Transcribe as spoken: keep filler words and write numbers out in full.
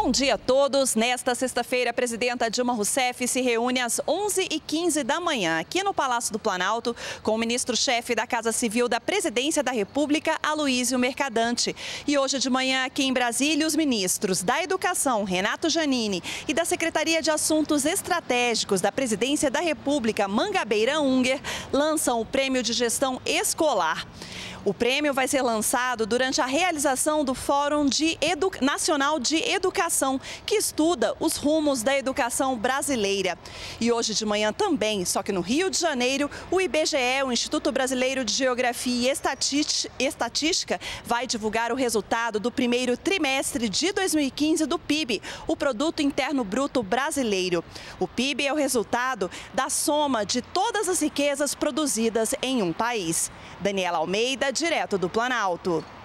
Bom dia a todos. Nesta sexta-feira, a presidenta Dilma Rousseff se reúne às onze e quinze da manhã aqui no Palácio do Planalto com o ministro-chefe da Casa Civil da Presidência da República, Aloísio Mercadante. E hoje de manhã, aqui em Brasília, os ministros da Educação, Renato Giannini, e da Secretaria de Assuntos Estratégicos da Presidência da República, Mangabeira Unger, lançam o Prêmio de Gestão Escolar. O prêmio vai ser lançado durante a realização do Fórum de Edu... Nacional de Educação, que estuda os rumos da educação brasileira. E hoje de manhã também, só que no Rio de Janeiro, o I B G E, o Instituto Brasileiro de Geografia e Estatística, vai divulgar o resultado do primeiro trimestre de dois mil e quinze do P I B, o Produto Interno Bruto Brasileiro. O P I B é o resultado da soma de todas as riquezas produzidas em um país. Daniela Almeida, direto do Planalto.